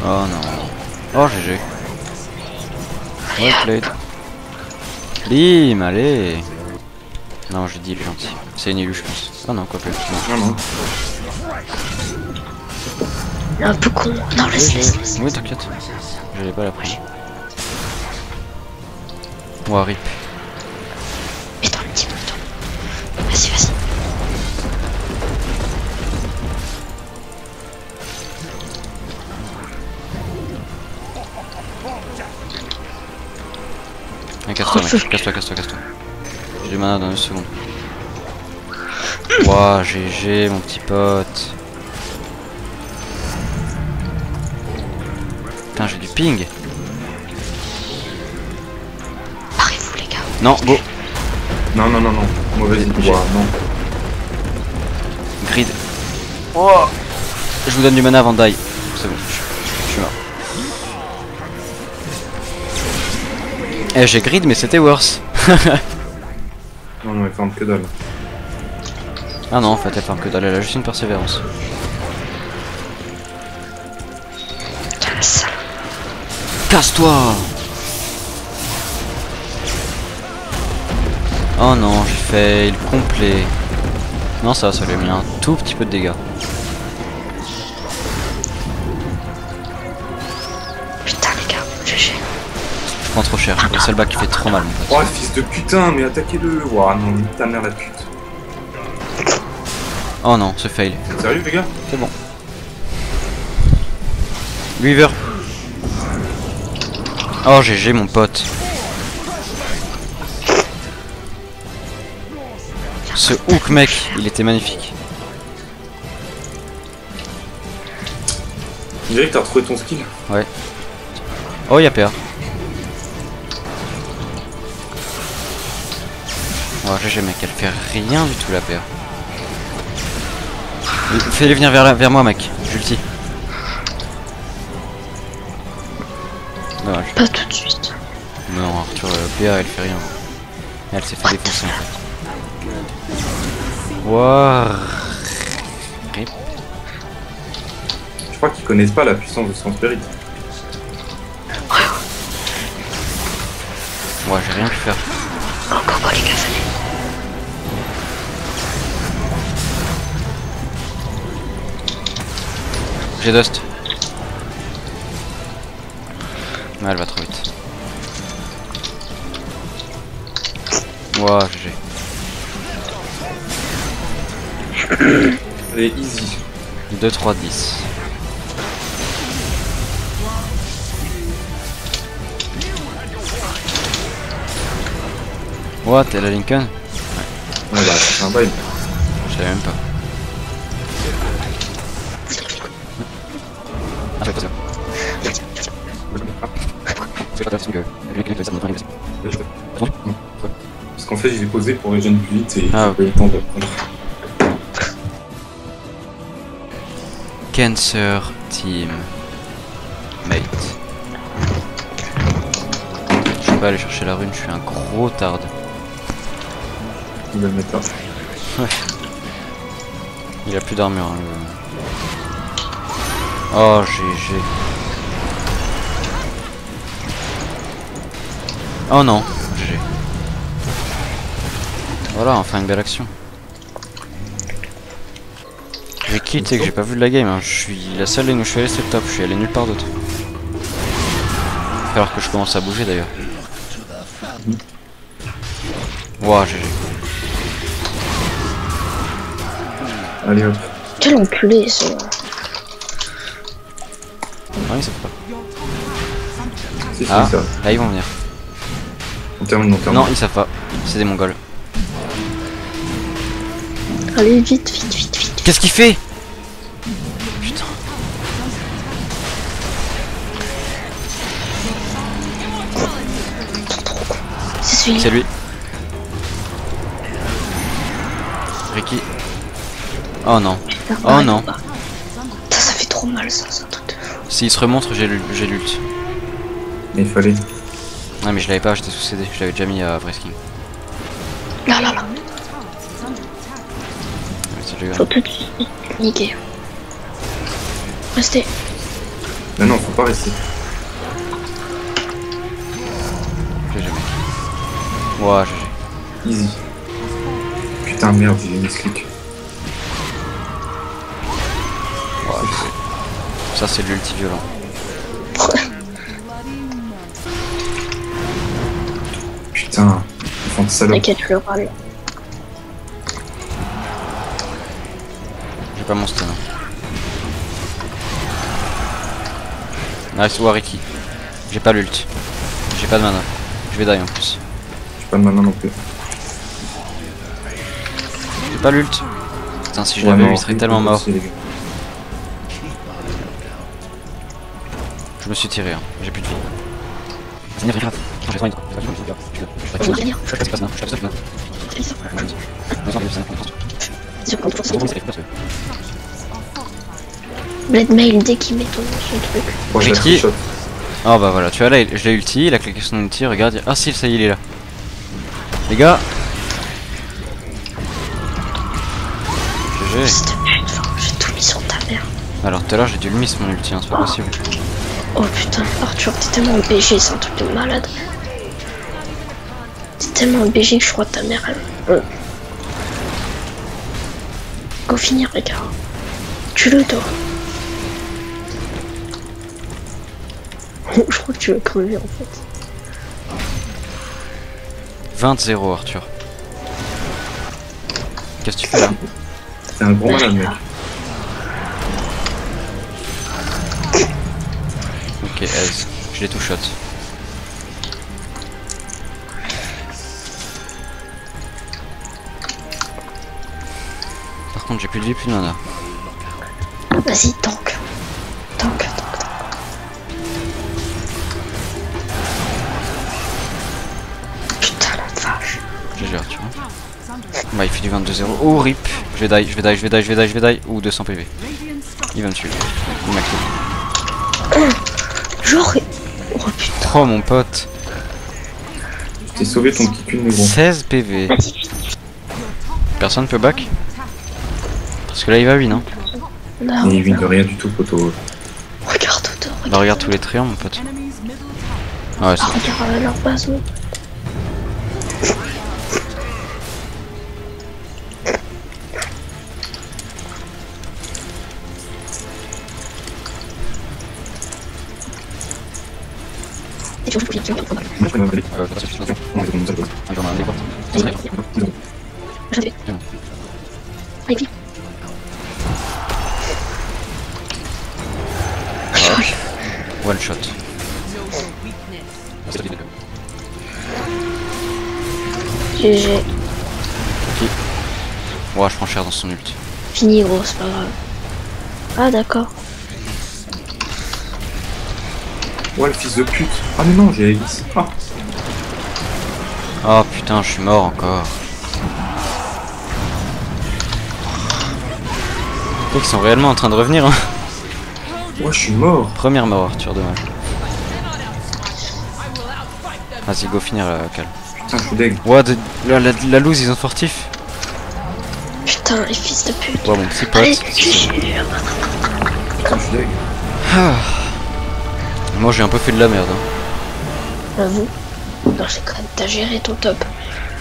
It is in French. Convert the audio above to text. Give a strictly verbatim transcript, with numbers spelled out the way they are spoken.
Oh non. Oh G G. Ouais, played. Bim, allez. Non, j'ai dit il est gentil. C'est une élu, je pense. Ah non, quoi que. Non, non. Un peu con. Non, laisse, laisse, laisse. Oui, t'inquiète. Je l'ai pas la prise. Ouah, rip. Mets-toi un petit peu de temps. Vas-y, vas-y. Ah, casse-toi, Oh, mec. Casse-toi, casse-toi, casse-toi. J'ai du mana dans une seconde. Ouah, G G, mon petit pote. Putain, j'ai du ping. Barrez-vous, les gars. Non, beau. Non, non, non, non. Mauvaise idée. J'ai- Ouah, non. Grid. Oh, je vous donne du mana avant de die. C'est bon, je, je suis mort. Eh, j'ai grid, mais c'était worse. Non, non, elle ferme que dalle. Ah non, en fait, elle ferme que dalle, elle a juste une persévérance. Putain, la sale. Casse-toi! Oh non, j'ai fail complet. Non, ça, ça lui a mis un tout petit peu de dégâts. Putain, les gars, G G. Je prends trop cher, c'est le bac qui fait trop mal, mon pote. Oh, fils de putain, mais attaquez-le. Ouah, non, nique ta mère la pute. Oh non, c'est fail. Sérieux, les gars? C'est bon. Weaver. Oh, G G, mon pote. Ce hook, mec, il était magnifique. On dirait que t'as retrouvé ton skill. Ouais. Oh, y'a P A. Oh, G G, mec, elle fait rien du tout, la P A. Fais-les venir vers, la- vers moi, mec. J'ulti. Dommage. Pas tout de suite. Non, Arthur, euh, P A, elle fait rien. Elle s'est fait défoncer, en fait. Wouah. Rip. Je crois qu'ils connaissent pas la puissance de son spirit. Ouais, j'ai rien pu faire. Encore quoi, les gars, venez. J'ai dust. Ouais, elle va trop vite. Wouah, G G. Elle est easy. deux, trois, dix. What, t'es la Lincoln? Ouais, bah, c'est un vibe. Je savais même pas. Ah, c'est pas ça. C'est pas ça, que le mec il fait ça, il fait ça. Parce qu'en fait, je l'ai posé pour régénérer plus vite et Ah, j'ai pas eu le temps de prendre. Cancer Team Mate. Je peux pas aller chercher la rune, je suis un gros tarde. Il va le mettre là. Ouais. Il a plus d'armure. Hein, le... Oh G G. Oh non, G G. Voilà, enfin une belle action. J'ai quitté que j'ai pas vu de la game, hein. Je suis la seule ligne où je suis allé c'est le top, je suis allé nulle part d'autre. Il va falloir que je commence à bouger d'ailleurs. Wouah, G G. Allez hop. Quel enculé, ça. Ah, ils savent pas. Si, si, Ah, ça. là ils vont venir. On termine, on termine. Non, ils savent pas. C'est des mongols. Allez, vite, vite, vite, vite. Qu'est-ce qu'il fait? Putain. C'est celui-là. C'est lui. Ricky. Oh non. Putain, Oh arrête non. pas. Putain, ça fait trop mal, ça, c'est un truc de fou. S'il se remontre, j'ai l'ult. J'ai l'ult. Mais il fallait. Non mais je l'avais pas, j'étais sous C D, je l'avais déjà mis à Vresking. Là, là, là. C'est le gars. Faut tout de suite niquer. Restez. Mais non, faut pas rester. G G mec. Ouah, G G. Easy. Putain, merde, j'ai mis ce clic. Ouah, G G. Ça c'est de l'ulti violent. Putain, enfant de salope. T'inquiète, je le râle. J'ai pas mon stun. Nice Wariki. J'ai pas l'ult. J'ai pas de mana. Je vais die en plus. J'ai pas de mana non plus. J'ai pas l'ult. Putain, si je Ouais, l'avais non, eu, il serait oui, tellement mort. aussi, les gars. Je me suis tiré, hein. J'ai plus de vie. C'est une grave. Je vais On va venir. je passe là, je passe là. Fais ça. Je Sur trente pour cent. Blade Mail dès qu'il met ton, son truc. Moi, je J'ai vais qui shot. Oh bah voilà, tu vois là, il- je l'ai ulti, il a cliqué son ulti, regarde. Ah si, ça y est, il est là. Les gars. G G. Fils de pute, enfin, j'ai tout mis sur ta mère. Alors tout à l'heure j'ai dû le miss mon ulti, hein, c'est pas possible. Oh putain, Arthur, t'es tellement B G, c'est un truc de malade. T'es tellement B G que je crois que ta mère elle. Euh. Go finir, les gars. Tu le dors. Je crois que tu vas crever en fait. vingt zéro Arthur. Qu'est-ce que tu fais là? C'est un gros malade, mec. Ok, aise. Je l'ai tout shot. Par contre j'ai plus de vie, plus de mana. Vas-y, tank. Tank, tank, tank. Putain la vache. G G Arthur. Bah il fait du vingt-deux zéro. Oh rip. Je vais die, je vais die, je vais die, je vais die, je vais die. Ouh deux cents P V. Il va me tuer. Il m'a kill. Genre. Oh putain. Oh mon pote. Je t'ai sauvé ton petit cul, mais bon. seize P V. Vas-y, Personne peut back? Parce que là il va win, hein. non. Et il vient de rien du tout, poteau. Regarde autour, Bah regarde. regarde tous les triants mon pote. Ah ouais, Ah, c'est regarde euh, leur base, oui. Et tu vois, je peux dire, Moi, je connais pas les- Euh, pas de soucis, attention. On est dans une salle. Un jour, on a un déport. j'avais. Allez, vite. One shot. G G. Ouais, je prends cher dans son ult. Fini, gros, c'est pas grave. Ah, d'accord. Ouais, le fils de pute. Ah, mais non, j'ai Alice. Ah, Oh putain, je suis mort encore. Ils sont réellement en train de revenir, hein. ouais, je suis mort. Première mort, Arthur, dommage. Vas-y, go finir la cal. Putain, je suis deg. Ouais, de- la, la, la loose, ils ont fortif. Putain, les fils de pute. Ouais, mon petit Allez, pote. G G. Putain, je suis deg. Ah. Moi, j'ai un peu fait de la merde. Hein. J'avoue. Non, c'est quand même, t'as géré ton top.